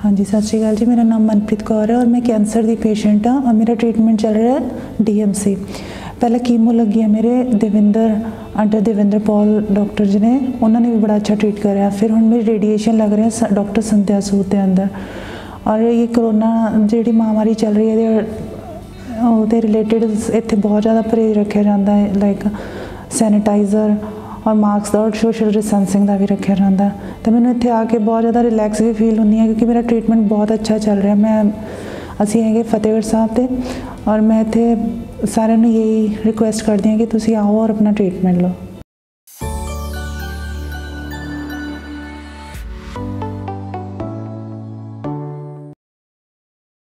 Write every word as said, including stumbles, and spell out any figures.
हाँ जी, सत श्री अकाल जी। मेरा नाम मनप्रीत कौर है और मैं कैंसर की पेशेंट हाँ और मेरा ट्रीटमेंट चल रहा है डी एम सी। पहले कीमो लगी है मेरे देविंदर अंडर देविंदर पॉल डॉक्टर जी ने, उन्होंने भी बड़ा अच्छा ट्रीट कराया। फिर हम मेरी रेडिएशन लग रहे हैं डॉक्टर संध्या सूद के अंदर। और ये कोरोना जी महामारी चल रही है वो रिलेटिड इतने बहुत ज़्यादा परहेज रखा जाता है, लाइक सैनिटाइज़र और मास्क और सोशल डिस्टेंसिंग का भी रखा जाता है। तो मैंने इतने आके बहुत ज़्यादा रिलैक्स भी फील होनी है क्योंकि मेरा ट्रीटमेंट बहुत अच्छा चल रहा है। मैं असी है फतेहगढ़ साहब से और मैं इतने सारे यही रिक्वेस्ट करती हूँ कि तुम आओ और अपना ट्रीटमेंट लो।